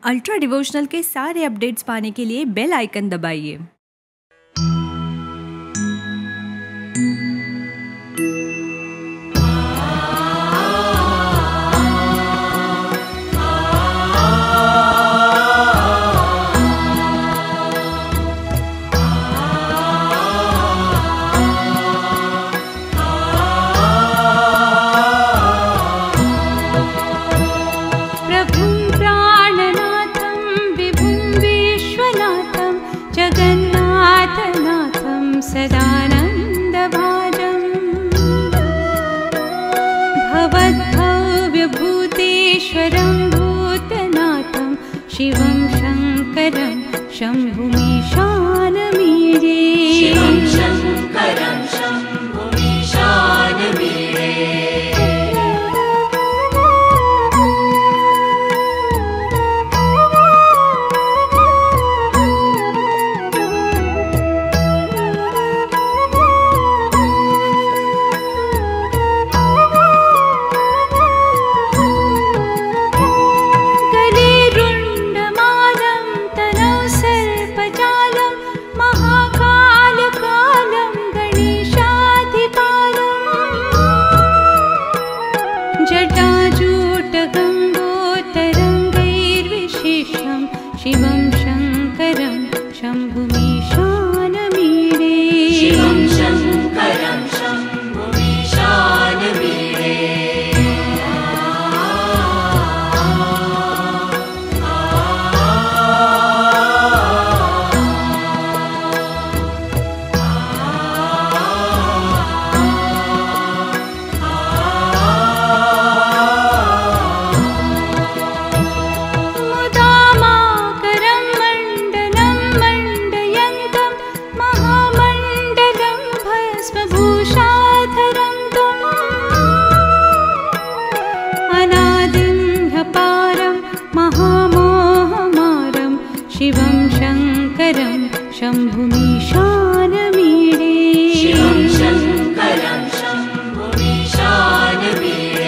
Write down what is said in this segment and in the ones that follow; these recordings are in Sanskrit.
अल्ट्रा डिवोशनल के सारे अपडेट्स पाने के लिए बेल आइकन दबाइए। सदानन्दभाजं भवद्भव्यभूतेश्वरं भूतनाथं शिवं शङ्करं शम्भुमीशानमीडे। शिवं शङ्करं शम्भुमीशानमीडे। जटाजूटगङ्गोत्तरङ्गैर्विशेषं शिवं शङ्करं शम्भुमीशानमीडे। शिवं शङ्करं शम्भुमीशानमीडे। शिवं शङ्करं शम्भुमीशानमीडे। शिवं शङ्करं शम्भुमीशानमीडे।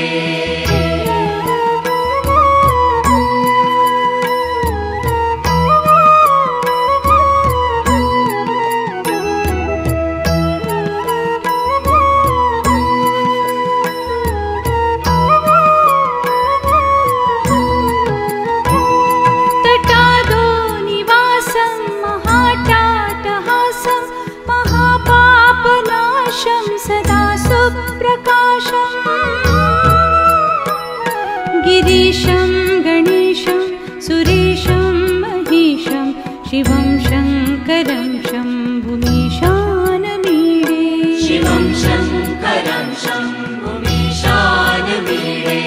सदा सुप्रकाशं गिरीशं गणेशं सुरेशं महेशं शिवं शङ्करं शम्भुमीशानमीडे। शिवं शङ्करं शम्भुमीशानमीडे।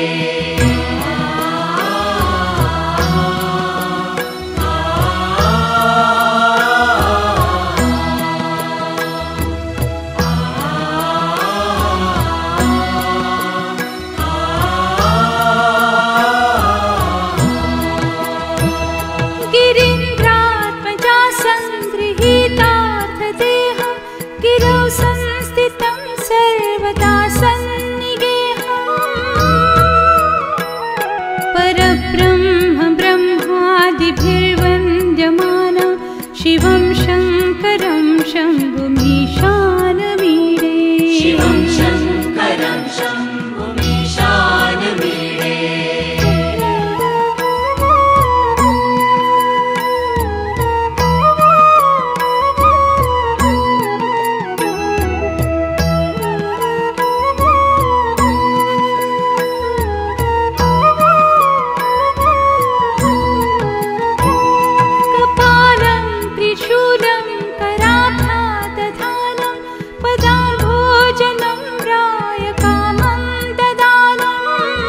गिरीन्द्रात्मजा सङ्गृहीतार्थदेहं गिरौ संस्थितं सर्वदा सन्निगेहं परब्रह्म ब्रह्मादिभिर्वन्द्यमानं शिवं शङ्करं शम्भुमीशानमीडे। शिवं शङ्करं शम्भुमीशानमीडे। कपालं त्रिशूलं कराभ्यादधानं पदाम्भोजनं रायकामं ददानं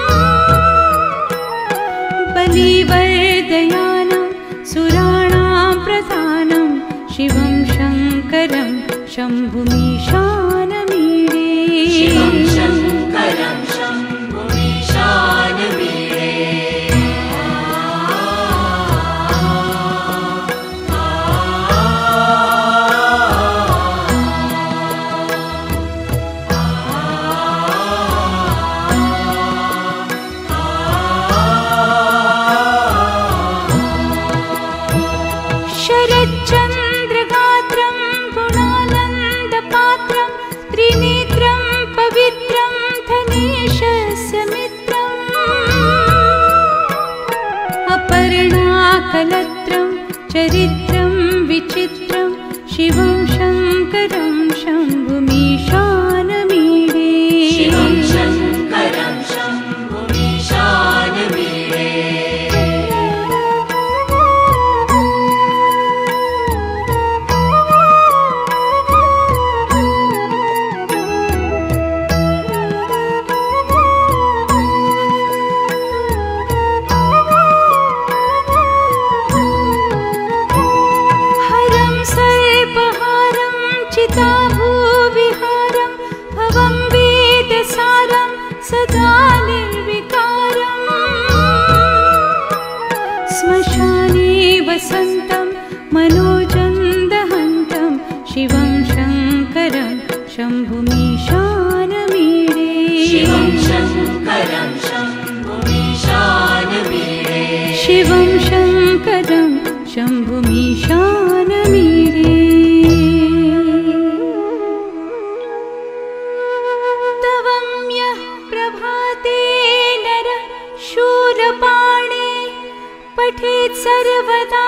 बलिवर्दयानं सुराणां प्रधानं शिवं शङ्करं शम्भुमीशानमीडे। शिवं शङ्करं शम्भुमीशानमीडे। कलत्रं चरित्रं विचित्रं शिवं शङ्करं शम्भुमीशानमीडे शिवं शङ्करं शम्भुमीशानमीडे हरं सर्पहारं चिताभूविहारं भवं वेदसारं सदा निर्विकारम् श्मशाने वसन्तं मनोजन्दहन्तं शिवं शङ्करं शम्भुमीशानमीडे शिवं शङ्करं शम्भुमीशानमीडे शिवं शङ्करं शम्भुमीशानमीडे तवम्यः प्रभाते नर शूलपाणे पठेत् सर्वदा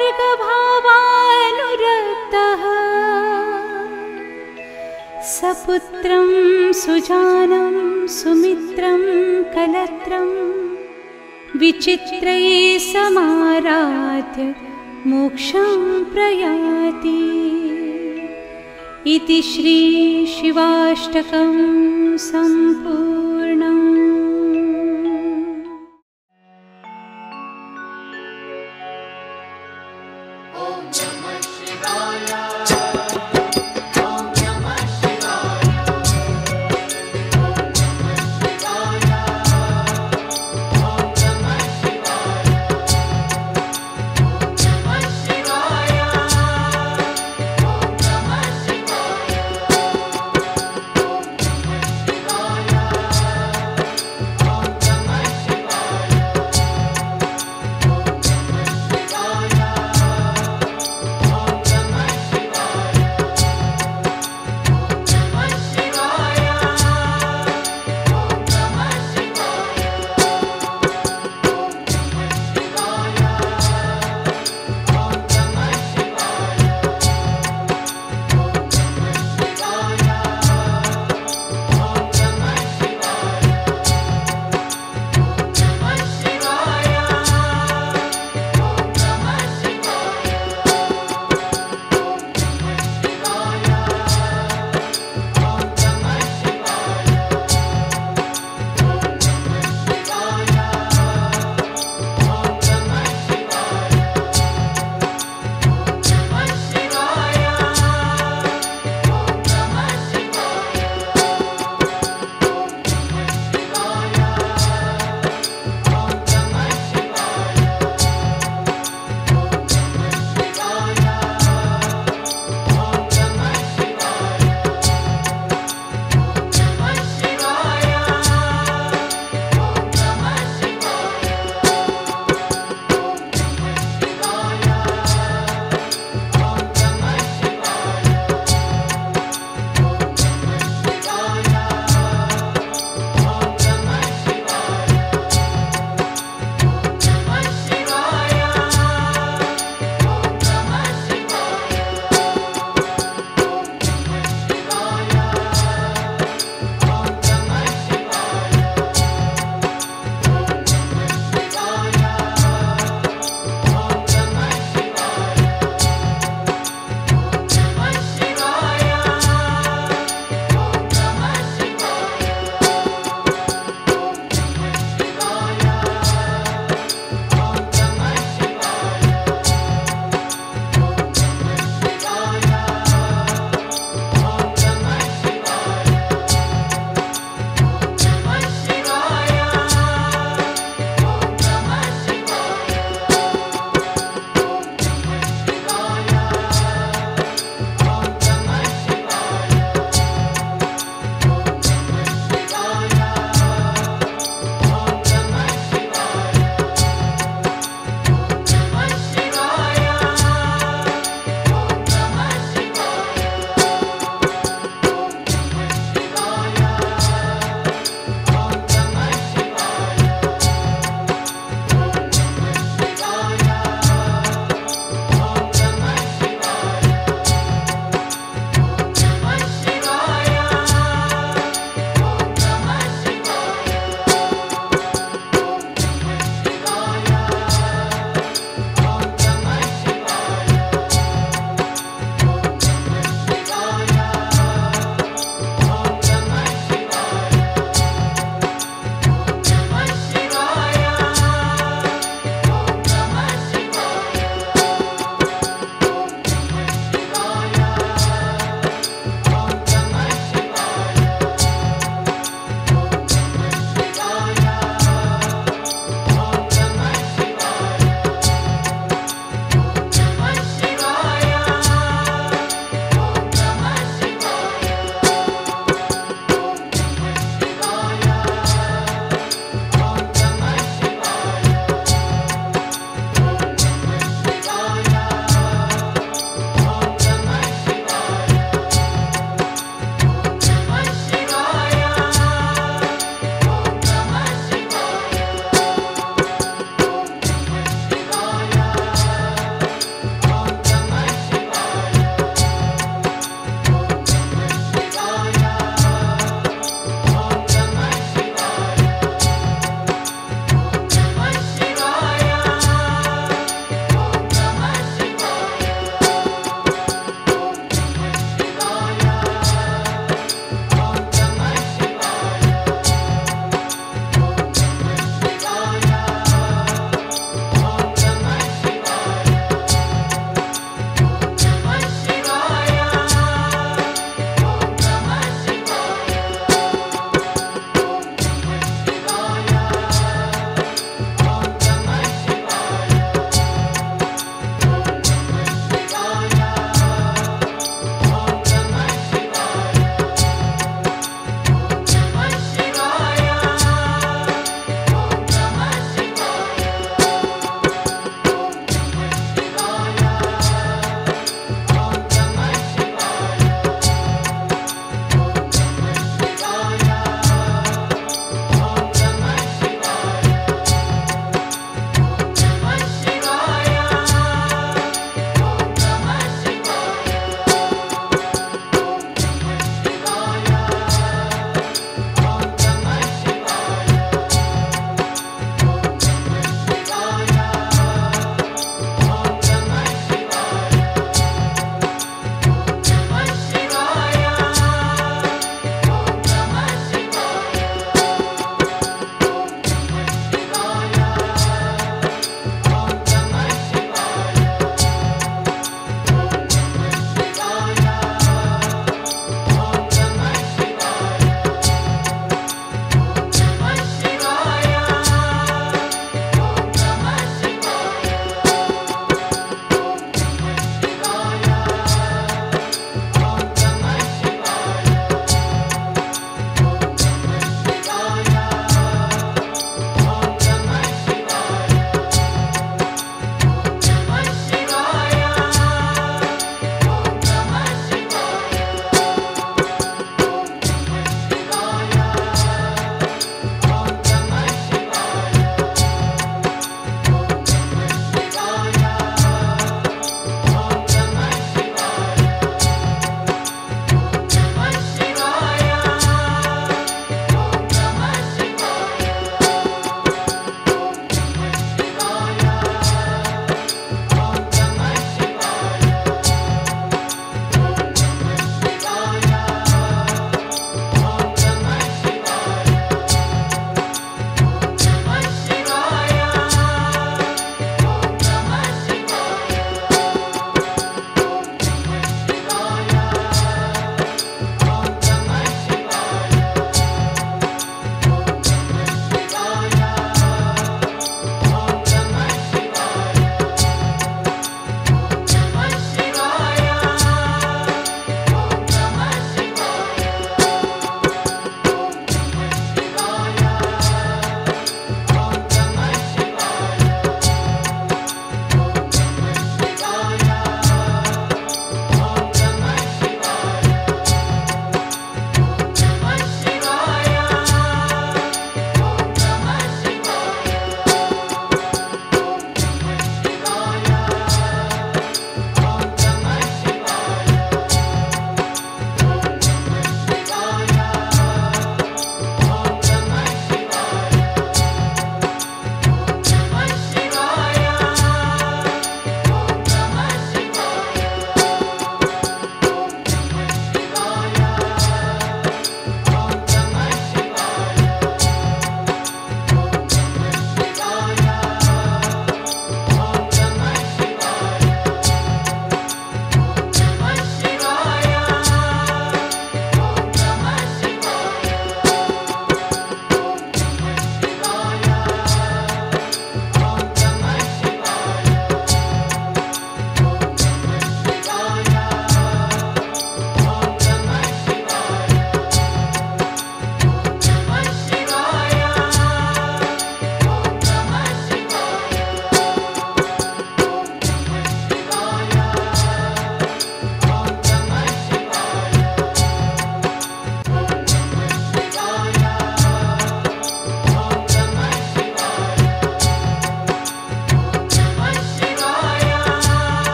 वर्गभावानुरक्तः सपुत्रं सुजानं सुमित्रं कलत्रं विचित्रैः समाराध्य मोक्षं प्रयाति इति श्री शिवाष्टकं सम्पूर्णम्। Om Namah Shivaya.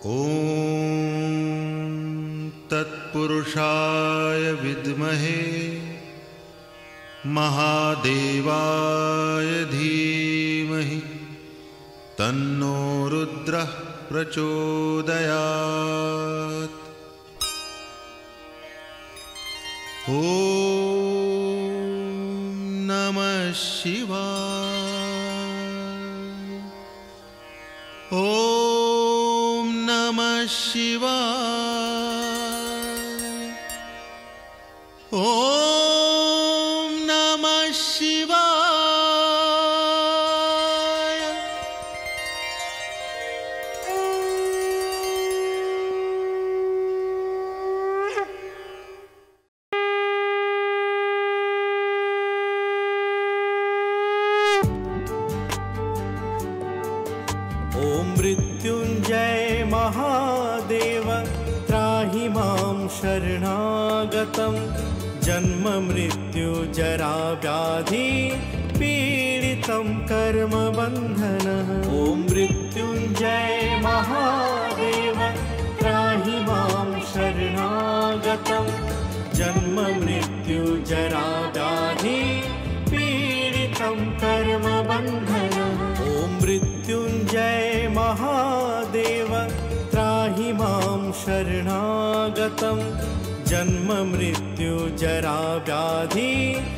ॐ तत्पुरुषाय विद्महे महादेवाय धीमहि तन्नो रुद्रः प्रचोदयात्। ॐ नमः शिवाय। ॐ नमः शिवाय। ॐ नमः शिवाय। ॐ मृत्युञ्जय महादेव त्राहि मां शरणागतं जन्म मृत्यु जरा व्याधि पीडितं कर्मबन्धनः। ॐ मृत्युञ्जय महादेव त्राहि मां शरणागतं जन्म मृत्यु जरा व्याधि पीडितं कर्मबन्धनः। ॐ मृत्युञ्जय महादेव त्राहि मां शरणागतं जन्म मृत्यु जरा व्याधि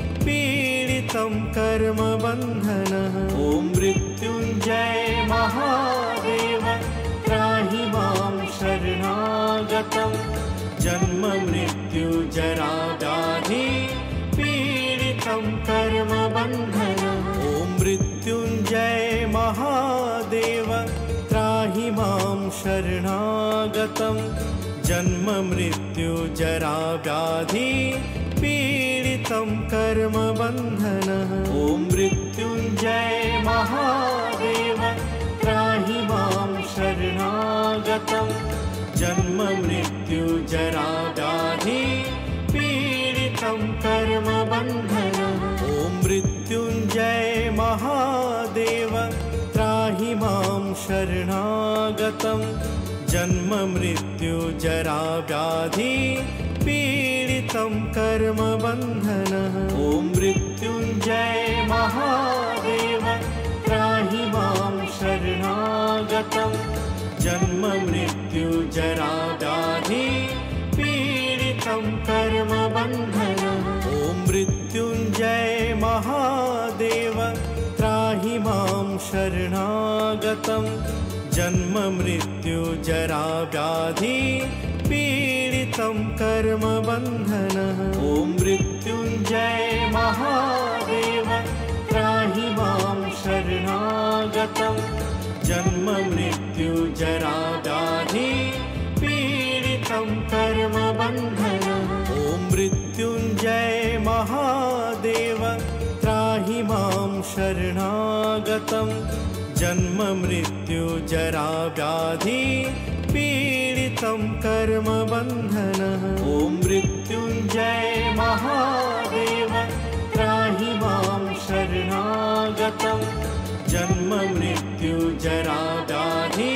पीडितं कर्मबन्धनः। ॐ मृत्युञ्जय महादेव त्राहि मां शरणागतं जन्म मृत्यु जरा व्याधि पीडितं कर्मबन्धनः। ॐ मृत्युञ्जय महादेव त्राहि मां शरणागतं जन्म मृत्यु जरा व्याधि पीडितं कर्मबन्धनः। ॐ मृत्युञ्जय महादेव त्राहि मां शरणागतं जन्म मृत्यु जरा व्याधि पीडितं कर्मबन्धनः। ॐ मृत्युञ्जय महादेव त्राहि मां शरणागतं जन्म मृत्यु जरा व्याधि पीडितं कर्मबन्धनः। ॐ मृत्युञ्जय महादेव त्राहि मां शरणागतं जन्म मृत्यु जरा व्याधि पीडितं कर्मबन्धनः। ॐ मृत्युञ्जय महादेव त्राहि मां शरणागतं जन्म मृत्यु जरा व्याधि पीडितं कर्मबन्धनः। ॐ मृत्युञ्जय महादेव त्राहि मां शरणागतं जन्म मृत्यु जरा व्याधि पीडितं कर्मबन्धनः। ॐ मृत्युञ्जय महादेव त्राहि मां शरणागतं जन्म मृत्यु जरा व्याधि पीडितं कर्मबन्धनः। ॐ मृत्युञ्जय महादेव त्राहि मां शरणागतं जन्म मृत्यु जरा व्याधि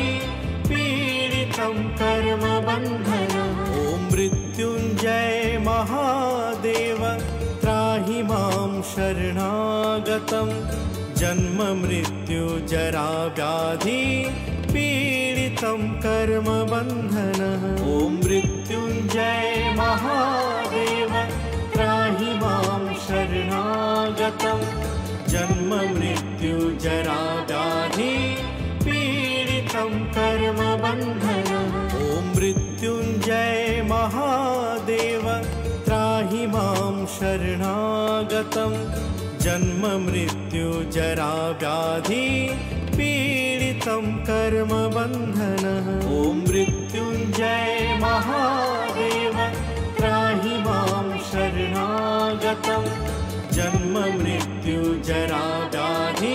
पीडितं कर्मबन्धनः। ॐ मृत्युञ्जय महादेव त्राहि मां शरणागतं जन्म मृत्यु जरा व्याधि पीडितं कर्मबन्धनः। ॐ मृत्युञ्जय महादेव त्राहि मां शरणागतं जन्म मृत्यु जरा व्याधि पीडितं कर्मबन्धनः। ॐ मृत्युञ्जय महादेव त्राहि मां शरणागतं जन्म मृत्यु जरा व्याधि पीडितं कर्मबन्धनः। ॐ मृत्युञ्जय महादेव त्राहि मां शरणागतं जन्म मृत्यु जरा व्याधि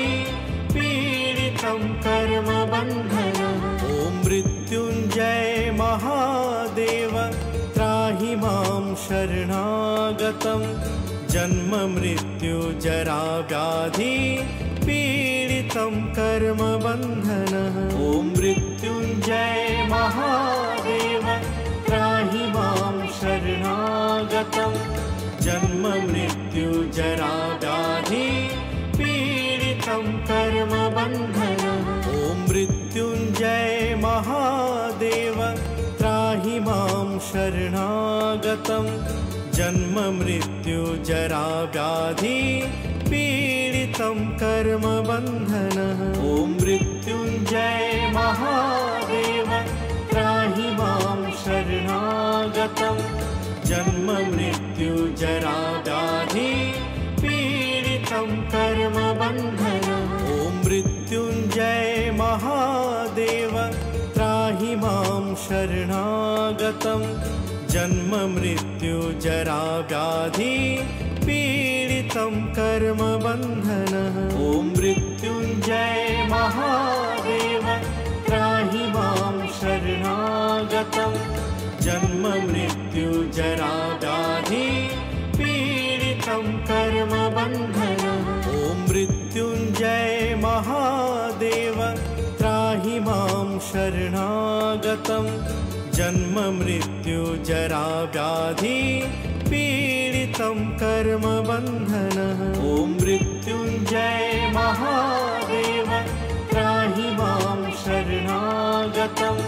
पीडितं कर्मबन्धनः। ॐ मृत्युञ्जय महादेव त्राहि मां शरणागतं जन्म मृत्यु जरा व्याधि पीडितं कर्मबन्धनः। ॐ मृत्युञ्जय महादेव त्राहि मां शरणागतं जन्ममृत्युजराव्याधि पीडितं कर्मबन्धनम् ॐ मृत्युञ्जय महादेव त्राहि मां शरणागतं जन्ममृत्युजराव्याधि पीडितं कर्मबन्धनम् ॐ मृत्युञ्जय महादेव त्राहि मां शरणागतं जन्ममृत्युजराव्याधि पीडितं कर्मबन्धनम् ॐ मृत्युञ्जय महादेव त्राहि मां शरणागतं जन्ममृत्युजराव्याधि पीडितं कर्मबन्धनम् ॐ मृत्युञ्जय महादेव त्राहि मां शरणागतं जन्ममृत्युजराव्याधि पीडितं कर्मबन्धनम् ॐ मृत्युञ्जय महादेव त्राहि मां शरणागतं जन्ममृत्युजराव्याधि पीडितं कर्मबन्धनम् ॐ मृत्युञ्जय महादेव त्राहि मां शरणागतं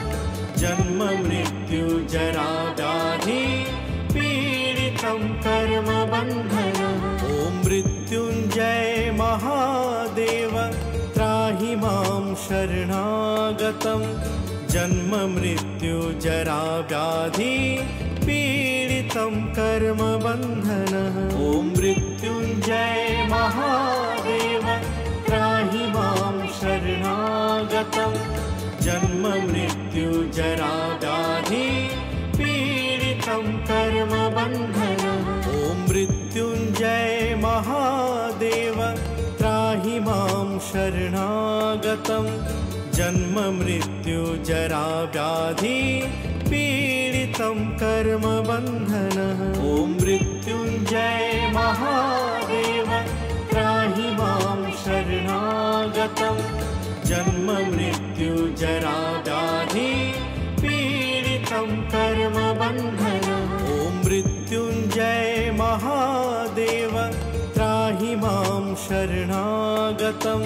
जन्ममृत्युजराव्याधि पीडितं कर्मबन्धनम् ॐ मृत्युञ्जय महादेव त्राहि मां शरणागतं जन्ममृत्युजराव्याधि पीडितं कर्मबन्धनम् ॐ मृत्युञ्जय महादेव त्राहि मां शरणागतं जन्ममृत्युजराव्याधि पीडितं कर्मबन्धनम् ॐ मृत्युञ्जय महादेव त्राहि मां शरणागतं जन्ममृत्युजराव्याधि पीडितं कर्मबन्धनम् ॐ मृत्युञ्जय महादेव त्राहि मां शरणागतं जन्ममृत्युजराव्याधि पीडितं कर्मबन्धनम् ॐ मृत्युञ्जय महादेव त्राहि मां शरणागतं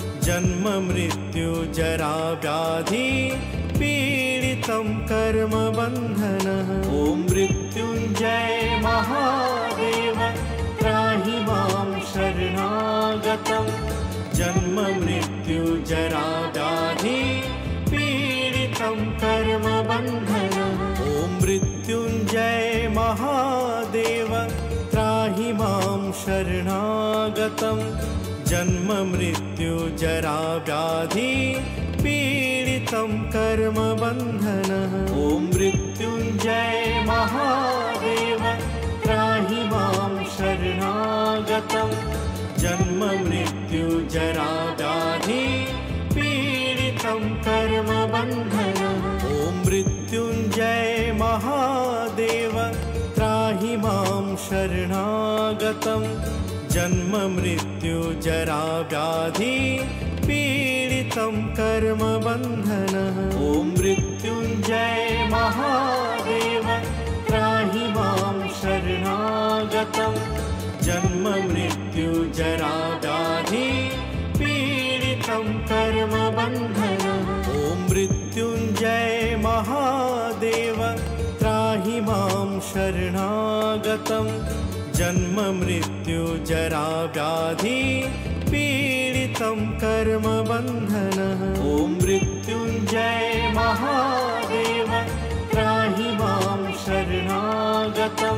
जन्ममृत्युजराव्याधि पीडितं कर्मबन्धनम् ॐ मृत्युञ्जय महादेव त्राहि मां शरणागतं जन्ममृत्युजराव्याधि पीडितं कर्मबन्धनम् ॐ मृत्युञ्जय महादेव त्राहि मां शरणागतं जन्ममृत्युजराव्याधि पीडितं कर्मबन्धनम् ॐ मृत्युञ्जय महादेव त्राहि मां शरणागतं जन्ममृत्युजराव्याधि पीडितं कर्मबन्धनम् ॐ मृत्युञ्जय महादेव त्राहि मां शरणागतं जन्ममृत्युजराव्याधि पीडितं कर्मबन्धनम् ॐ मृत्युञ्जय महादेव त्राहि मां शरणागतं जन्ममृत्युजराव्याधि पीडितं कर्मबन्धनम् ॐ मृत्युञ्जय महादेव त्राहि मां शरणागतं जन्ममृत्युजराव्याधि पीडितं कर्मबन्धनम् ॐ मृत्युञ्जय महादेव त्राहि मां शरणागतं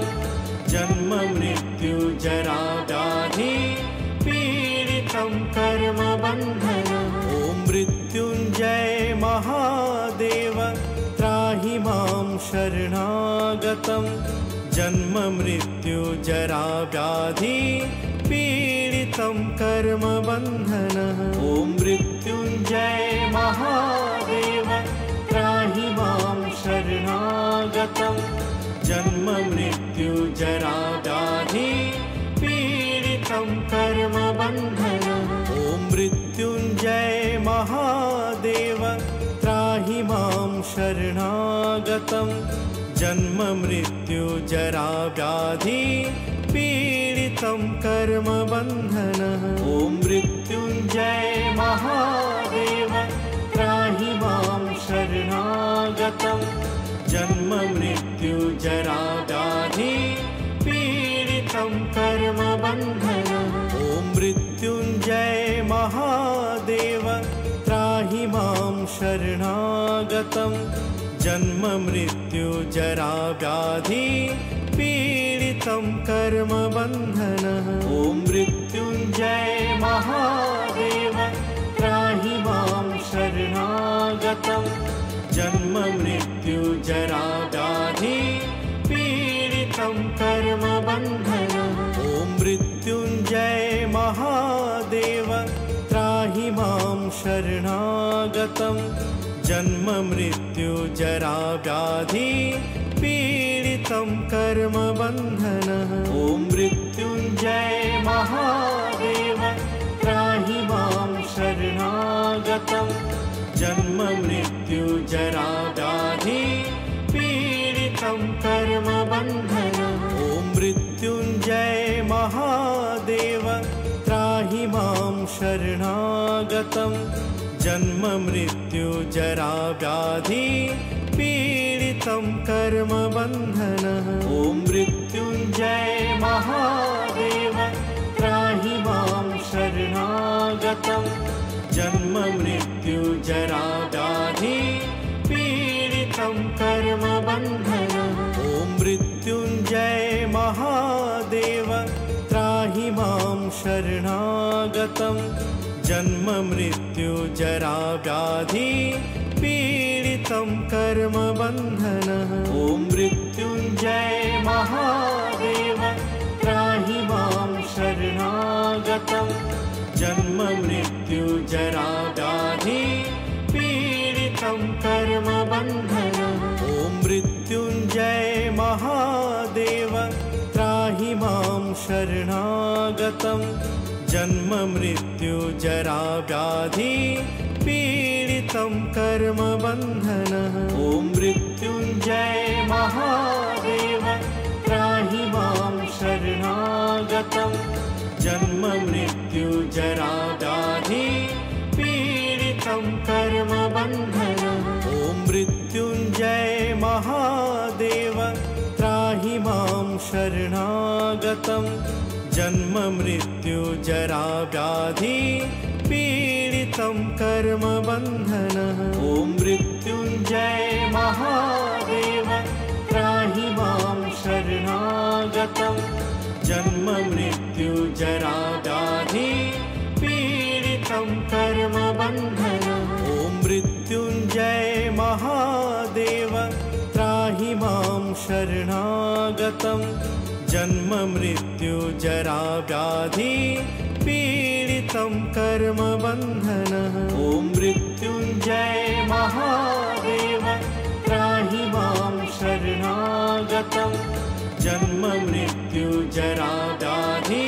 जन्ममृत्युजराव्याधि पीडितं कर्मबन्धनम् ॐ मृत्युञ्जय महादेव त्राहि मां शरणागतं जन्ममृत्युजराव्याधि पीडितं कर्मबन्धनम् ॐ मृत्युञ्जय महादेव त्राहि मां शरणागतं जन्ममृत्युजराव्याधि पीडितं कर्मबन्धनम् ॐ मृत्युञ्जय महादेव त्राहि मां शरणागतं जन्म मृत्यु जरा व्याधि पीडितं कर्मबन्धनः ॐ मृत्युञ्जय महादेव त्राहि मां शरणागतं जन्म मृत्यु जरा व्याधि पीडितं कर्मबन्धनः ॐ मृत्युञ्जय महादेव त्राहि मां शरणागतं जन्म मृत्यु जरा व्याधि पीडितं कर्मबन्धनः ॐ मृत्युञ्जय महादेव त्राहि मां शरणागतं जन्म मृत्यु जरा व्याधि पीडितं कर्मबन्धनः ॐ मृत्युञ्जय महादेव त्राहि मां शरणागतं जन्म मृत्यु जरा व्याधि पीडितं कर्मबन्धनः ॐ मृत्युञ्जय महादेव त्राहि मां शरणागतं जन्म मृत्यु जरा व्याधि पीडितं कर्मबन्धनः ॐ मृत्युञ्जय महादेव त्राहि मां शरणागतं जन्म मृत्यु जरा व्याधि पीडितं कर्मबन्धनः ॐ मृत्युञ्जय महादेव त्राहि मां शरणागतं जन्म मृत्यु जरा व्याधि पीडितं कर्मबन्धनः ॐ मृत्युञ्जय महादेव त्राहि मां शरणागतं जन्म मृत्यु जरा व्याधि पीडितं कर्मबन्धनः ॐ मृत्युञ्जय महादेव त्राहि मां शरणागतं जन्म मृत्यु जरा व्याधि पीडितं कर्मबन्धनः ॐ मृत्युञ्जय महादेव त्राहि मां शरणागतं जन्म मृत्यु जरा व्याधि पीडितं कर्मबन्धनः ॐ मृत्युञ्जय महादेव त्राहि मां शरणागतं जन्म मृत्यु जरा व्याधि पीडितं कर्मबन्धनः ॐ मृत्युञ्जय महादेव त्राहि मां शरणागतं जन्म मृत्यु जरा व्याधि पीडितं कर्मबन्धनः ॐ मृत्युञ्जय महादेव त्राहि मां शरणागतं जन्म मृत्यु जरा व्याधि पीडितं कर्मबन्धनः ॐ मृत्युञ्जय महादेव त्राहि मां शरणागतं जन्म मृत्यु जरा व्याधि पीडितं कर्मबन्धनः ॐ मृत्युञ्जय महादेव त्राहि मां शरणागतं जन्म मृत्यु जरा व्याधि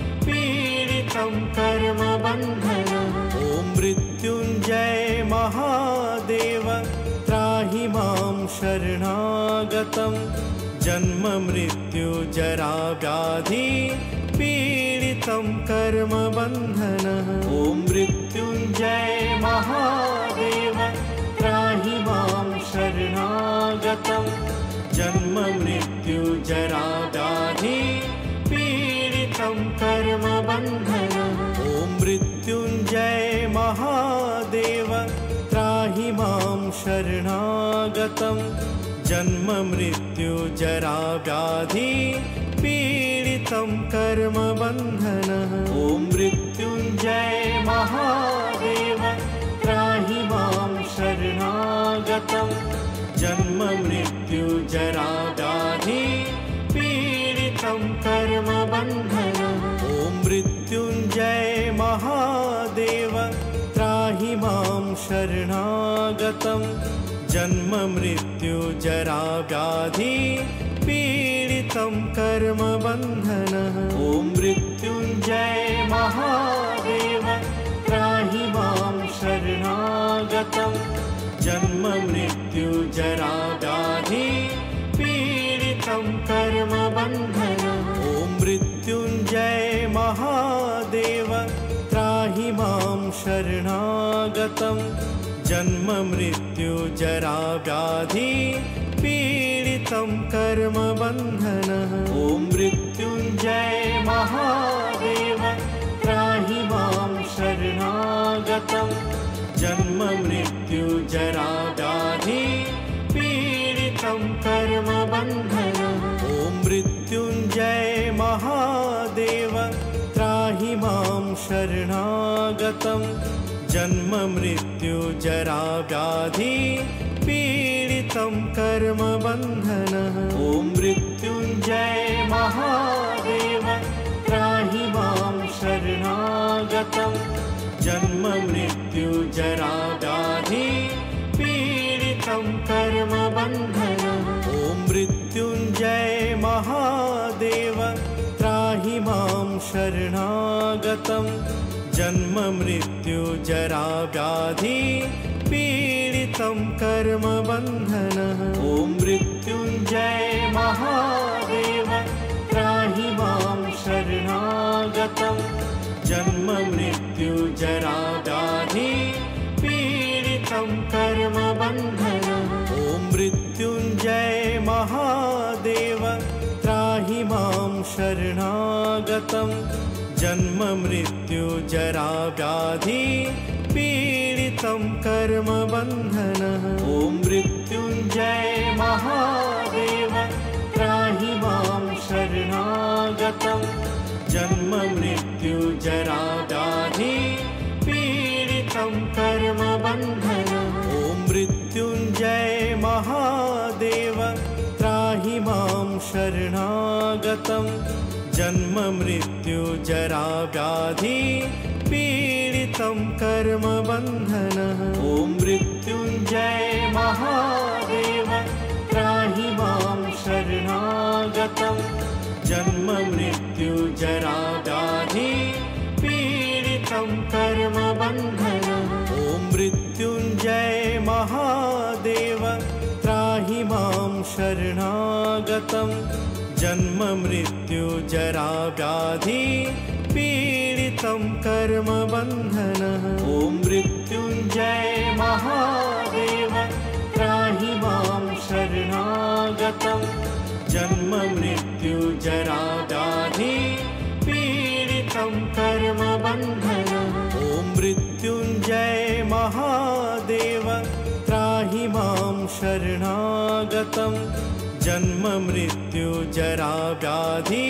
पीडितं कर्मबन्धनः ॐ मृत्युञ्जय महादेव त्राहि मां शरणागतं जन्म मृत्यु जरा व्याधि पीडितं कर्मबन्धनः ॐ मृत्युञ्जय महादेव त्राहि मां शरणागतं जन्म मृत्यु जरा व्याधि पीडितं कर्मबन्धनः ॐ मृत्युञ्जय महादेव त्राहि मां शरणागतं जन्म मृत्यु जरा व्याधि पीडितं कर्मबन्धनः ॐ मृत्युञ्जय महादेव त्राहि मां शरणागतं जन्म मृत्यु जरा व्याधि पीडितं कर्मबन्धनः ॐ मृत्युञ्जय महादेव त्राहि मां शरणागतं जन्म मृत्यु जरा व्याधि पीडितं कर्मबन्धनः ॐ मृत्युञ्जय महादेव त्राहि मां शरणागतं जन्म मृत्यु जरा व्याधि पीडितं कर्म बन्धनम्। ॐ मृत्युञ्जय महादेव त्राहि मां शरणागतं जन्म मृत्यु जरा व्याधि पीडितं कर्म बन्धनम्। ॐ मृत्युञ्जय महादेव त्राहि मां शरणागतं जन्म मृत्यु जरा व्याधि पीडितं कर्म बन्धनम्। ॐ मृत्युञ्जय महादेव त्राहि मां शरणागतं जन्म मृत्यु जरा व्याधि पीडितं कर्म बन्धनम्। ॐ मृत्युञ्जय महादेव त्राहि मां शरणागतं जन्म मृत्यु जरा व्याधि पीडितं कर्म बन्धनम्। ॐ मृत्युञ्जय महादेव त्राहि मां शरणागतं जन्म मृत्यु जरा व्याधि पीडितं कर्म बन्धनम्। ॐ मृत्युञ्जय महादेव त्राहि मां शरणागतं जन्म मृत्यु जरा व्याधि पीडितं कर्म बन्धनम्। ॐ मृत्युञ्जय महादेव त्राहि मां शरणागतं जन्म मृत्यु जरा व्याधि पीडितं कर्म बन्धनम्। ॐ मृत्युञ्जय महादेव त्राहि मां शरणागतं जन्म मृत्यु जरा व्याधि पीडितं कर्म बन्धनम्। ॐ मृत्युञ्जय महादेव त्राहि मां शरणागतं जन्म मृत्यु जरा व्याधि पीडितं कर्म बन्धनम्। ॐ मृत्युञ्जय महादेव त्राहि मां शरणागतं जन्म मृत्यु जरा व्याधि पीडितं कर्म बन्धनम्। ॐ मृत्युञ्जय महादेव त्राहि मां शरणागतं जन्म मृत्यु जरा व्याधि पीडितं कर्म बन्धनम्। ॐ मृत्युञ्जय महादेव त्राहि मां शरणागतं जन्म मृत्यु जरा व्याधि पीडितं कर्म बन्धनम्। ॐ मृत्युञ्जय महादेव त्राहि मां शरणागतं जन्म मृत्यु जरा व्याधि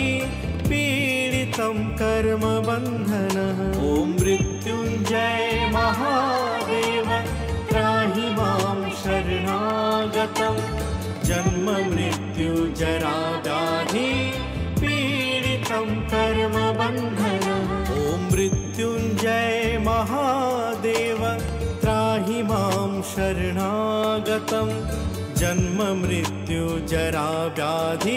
पीडितं कर्म बन्धनम्। ॐ मृत्युञ्जय महादेव त्राहि मां शरणागतं जन्म मृत्यु जरा व्याधि पीडितं कर्म बन्धनम्। ॐ मृत्युञ्जय महादेव त्राहि मां शरणागतं जन्म मृत्यु जरा व्याधि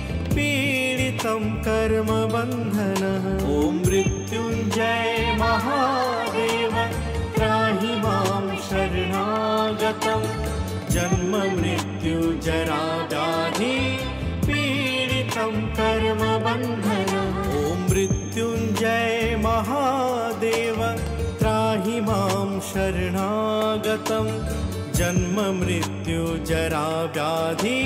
पीडितं कर्म बन्धनम्। ॐ मृत्युञ्जय महादेव त्राहि मां शरणागतं जन्म मृत्यु जरा व्याधि पीडितं कर्म बन्धनम्। ॐ मृत्युञ्जय महादेव त्राहि मां शरणागतं जन्म मृत्यु जरा व्याधि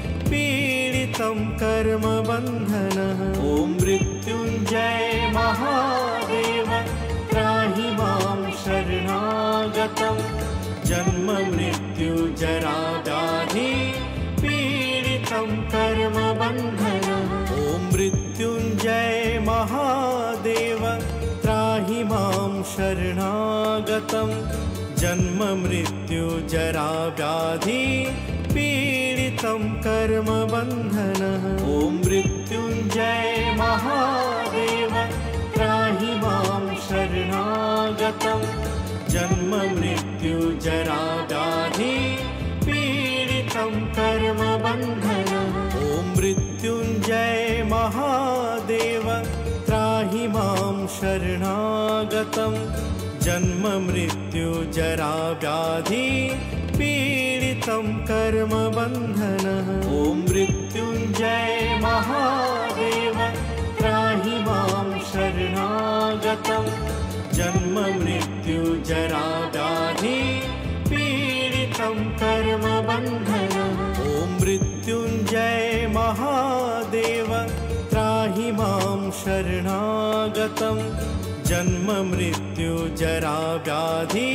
पीडितं कर्म बन्धनम्। ॐ मृत्युञ्जय महादेव त्राहि मां शरणागतं जन्म मृत्यु जरा व्याधि पीडितं कर्म बन्धनम्। ॐ मृत्युञ्जय महादेव त्राहि मां शरणागतं जन्म मृत्यु जरा व्याधि पीडितं कर्म बन्धनम्। ॐ मृत्युञ्जय महादेव त्राहि मां शरणागतं जन्म मृत्यु जरा व्याधि पीडितं कर्म बन्धनम्। ॐ मृत्युञ्जय महादेव त्राहि मां शरणागतं जन्म मृत्यु जरा व्याधि पीडितं कर्मबन्धनः। ॐ मृत्युञ्जय महादेव त्राहि मां शरणागतं। जन्म मृत्यु जरा व्याधि पीडितं कर्मबन्धनः। ॐ मृत्युञ्जय महादेव त्राहि मां शरणागतं। जन्म मृत्यु जरा व्याधि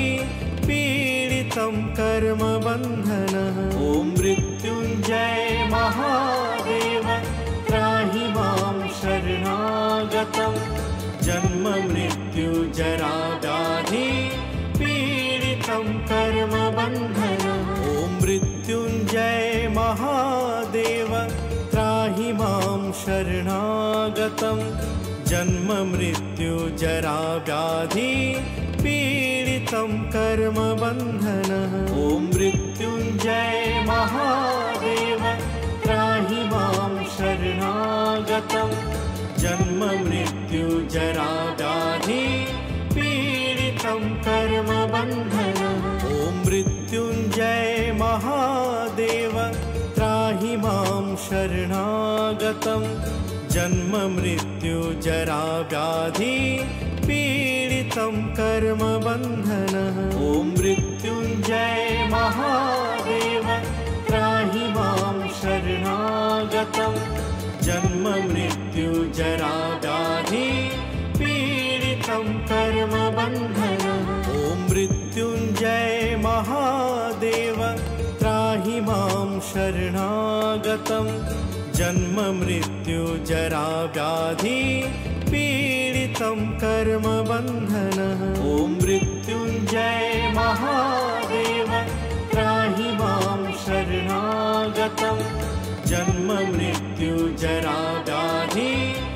पीडितं कर्मबन्धनः। ॐ मृत्युञ्जय महादेव त्राहि मां शरणागतं। जन्म मृत्यु जरा व्याधि पीडितं कर्मबन्धनः। ॐ मृत्युञ्जय महादेव त्राहि मां शरणागतं। जन्म मृत्यु जरा व्याधि पीडितं कर्मबन्धनः। ॐ मृत्युञ्जय महादेव त्राहि मां शरणागतं। जन्म मृत्यु जरा व्याधि पीडितं कर्मबन्धनः। ॐ मृत्युञ्जय महादेव त्राहि मां शरणागतं। जन्म मृत्यु जरा व्याधि पीडितं कर्मबन्धनः। ॐ मृत्युञ्जय महादेव त्राहि मां शरणागतं। जन्म मृत्यु जरा व्याधि पीडितं कर्मबन्धनः। ॐ मृत्युञ्जय महादेव त्राहि मां शरणागतं। जन्म मृत्यु जरा व्याधि पीडितं कर्मबन्धनः। ॐ मृत्युञ्जय महादेव त्राहि मां शरणागतं। जन्म मृत्यु जरा व्याधि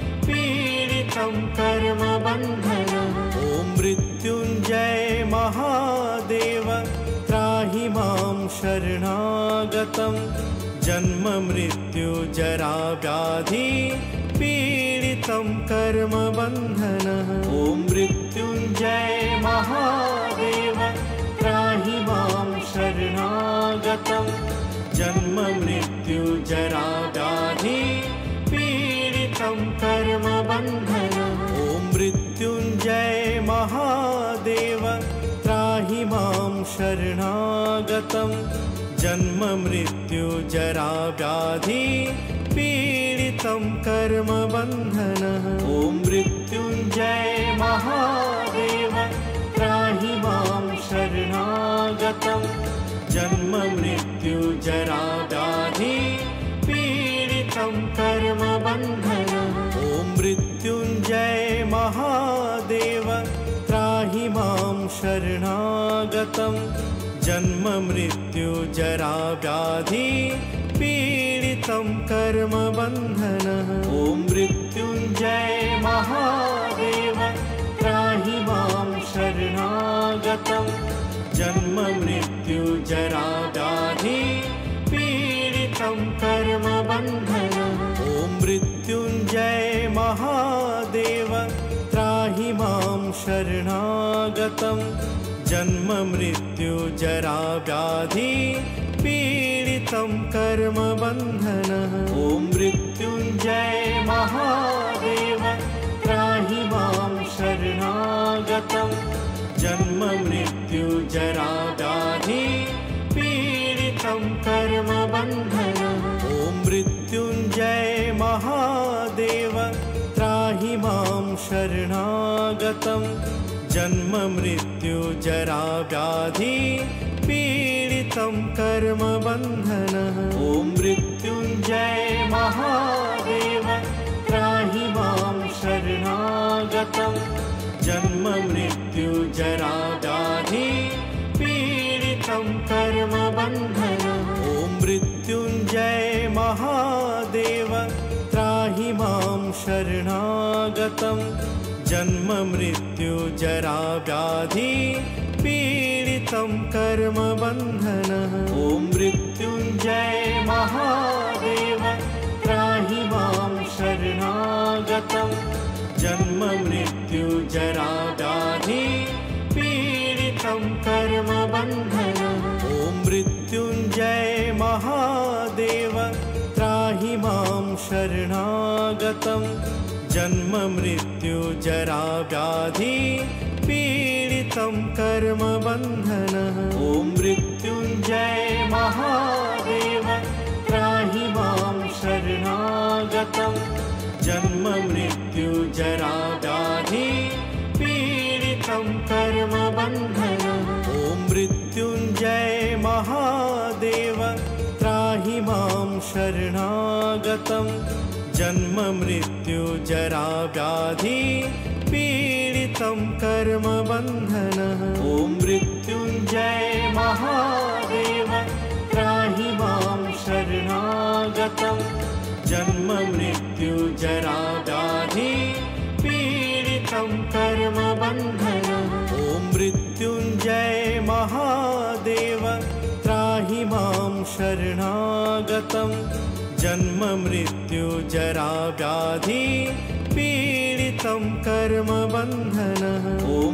पीडितं कर्मबन्धनः। ॐ मृत्युञ्जय महादेव त्राहि मां शरणागतं। जन्म मृत्यु जरा व्याधि पीडितं कर्मबन्धनः। ॐ मृत्युञ्जय महादेव त्राहि मां शरणागतं। जन्म मृत्यु जरा व्याधि पीडितं कर्मबन्धनः। ॐ मृत्युञ्जय महादेव त्राहि मां शरणागतं। जन्म मृत्यु जरा व्याधि पीडितं कर्मबन्धनः। ॐ मृत्युञ्जय महादेव त्राहि मां शरणागतं। जन्म मृत्यु जरा व्याधि पीडितं कर्मबन्धनः। ॐ मृत्युञ्जय महादेव त्राहि मां शरणागतं। जन्म मृत्यु जरा व्याधि पीडितं कर्मबन्धनः। ॐ मृत्युञ्जय महादेव त्राहि मां शरणागतं। जन्म मृत्यु जरा व्याधि पीडितं कर्मबन्धनः। ॐ मृत्युञ्जय महादेव त्राहि मां शरणागतं। जन्म मृत्यु जरा व्याधि पीडितं कर्मबन्धनः। ॐ मृत्युञ्जय महादेव त्राहि मां शरणागतं। जन्म मृत्यु जरा व्याधि पीडितं कर्मबन्धनः। ॐ मृत्युञ्जय महादेव त्राहि मां शरणागतं। जन्म मृत्यु जरा व्याधि पीडितं कर्मबन्धनः। ॐ मृत्युञ्जय महादेव त्राहि मां शरणागतं। जन्म मृत्यु जरा व्याधि पीडितं कर्मबन्धनः। ॐ मृत्युञ्जय महादेव त्राहि मां शरणागतं। जन्म मृत्यु जरा व्याधि पीडितं कर्मबन्धनः। ॐ मृत्युञ्जय महादेव त्राहि मां शरणागतं। जन्म मृत्यु जरा व्याधि पीडितं कर्मबन्धनः ॐ मृत्युञ्जय महादेव त्राहि मां शरणागतं जन्म मृत्यु जरा व्याधि पीडितं कर्मबन्धनः ॐ मृत्युञ्जय महादेव त्राहि मां शरणागतं जन्म मृत्यु जरा व्याधि पीडितं कर्मबन्धनः ॐ मृत्युञ्जय महादेव त्राहि मां शरणागतं जन्म मृत्यु जरा व्याधि पीडितं कर्मबन्धनः ॐ मृत्युञ्जय महादेव त्राहि मां शरणागतं जन्म मृत्यु जरा व्याधि पीडितं कर्मबन्धनः ॐ मृत्युञ्जय महादेव त्राहि मां शरणागतं जन्म मृत्यु जरा व्याधि पीडितं कर्मबन्धनः ॐ